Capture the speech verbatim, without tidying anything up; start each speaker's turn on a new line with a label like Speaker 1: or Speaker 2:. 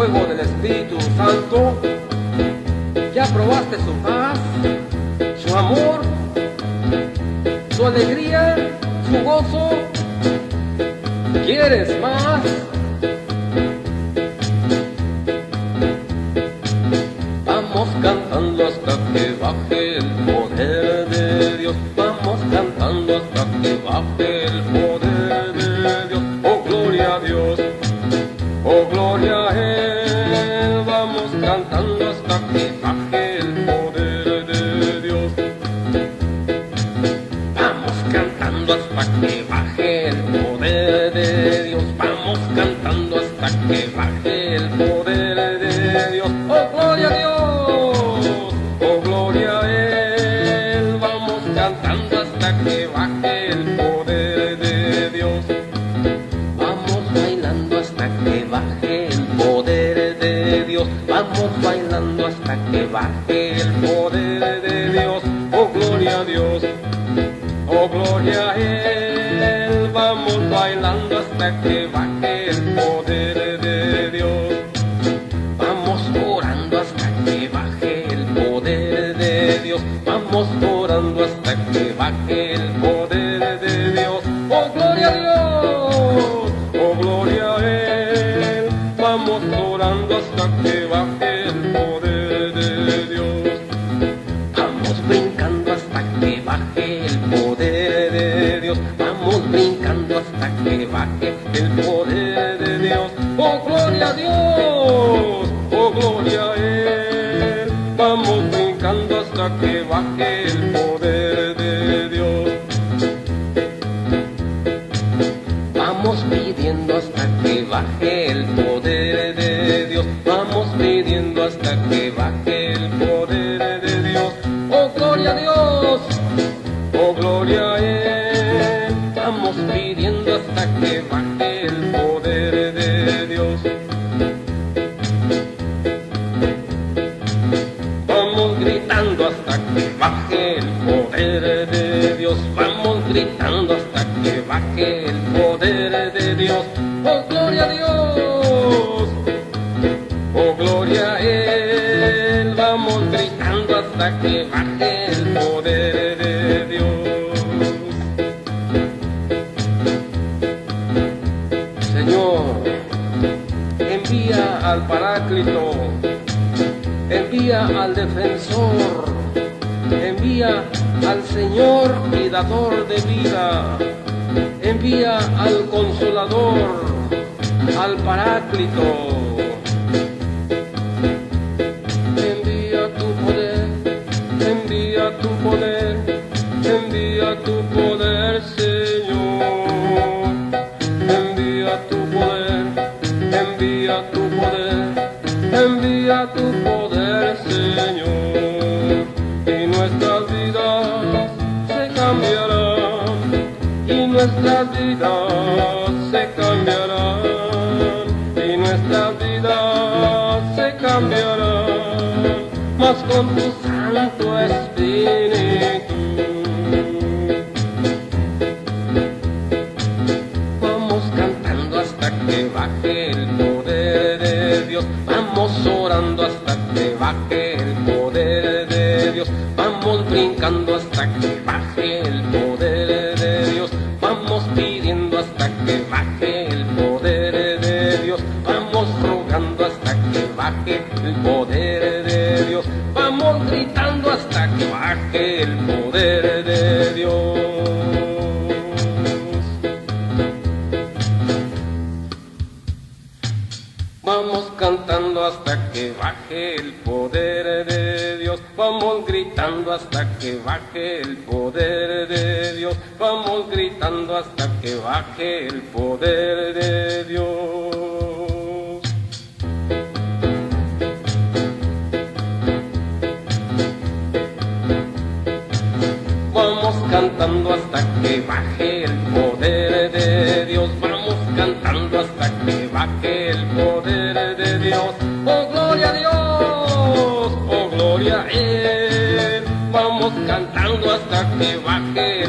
Speaker 1: fuego del Espíritu Santo. Ya probaste su paz, su amor, su alegría, su gozo. ¿Quieres más? Vamos cantando hasta que baje el poder de Dios. Vamos cantando hasta que baje el poder de Dios. Oh, gloria a Dios, oh, gloria a Él. Vamos cantando hasta que baje el poder de Dios. Vamos cantando hasta que baje el poder de Dios. Vamos cantando hasta que baje el poder de Dios. Oh, gloria a Dios, oh, gloria a Él. Vamos cantando hasta que baje el poder de Dios. Vamos bailando hasta que baje el poder de Dios. Vamos bailando hasta que baje el poder de Dios. Oh, gloria a Dios, oh, gloria a Él. Vamos bailando hasta que baje el poder de Dios. Vamos orando hasta que baje el poder de Dios. Vamos orando hasta que baje el poder de Dios. Oh, gloria a Dios, oh, gloria a Él. Vamos orando hasta que baje el poder de Dios. Vamos brincando hasta que baje el poder de Dios. Vamos brincando hasta que baje el poder de Dios. Oh, gloria a Dios, oh, gloria a Él. Vamos brincando hasta que baje el poder de Dios. Vamos pidiendo hasta que baje el poder de Dios. Vamos pidiendo hasta que baje el poder de Dios. Oh, gloria a Dios, oh, gloria a Él. Vamos pidiendo hasta que baje el poder de Dios. Vamos gritando hasta que baje el poder de Dios. Vamos gritando hasta que baje el poder de Dios. Oh, gloria a Dios, oh, gloria a Él. Vamos gritando hasta que baje el poder de Dios. Señor, envía al Paráclito, envía al Defensor, envía al Señor y dador de vida, envía al Consolador, al Paráclito. Envía tu poder, envía tu poder, envía tu poder, Señor. Envía tu poder, envía tu poder, envía tu poder, Señor. Y nuestras vidas se cambiarán, y nuestras vidas se cambiarán, y nuestras vidas se cambiarán, mas con tu Santo Espíritu. Vamos cantando hasta que baje el poder de Dios. Vamos orando hasta que baje el poder de Dios. Vamos brincando hasta que baje el poder de Dios. Vamos pidiendo hasta que baje el poder de Dios. Vamos rogando hasta que baje el poder de Dios. Vamos gritando hasta que baje el poder de Dios. Vamos cantando hasta que baje el poder de Dios. Vamos gritando hasta que baje el poder de Dios. Vamos gritando hasta que baje el poder de Dios. Vamos cantando hasta que baje el poder de Dios. Vamos cantando hasta que baje el poder de Dios. Oh, gloria a Dios, oh, gloria a Él. Vamos cantando hasta que baje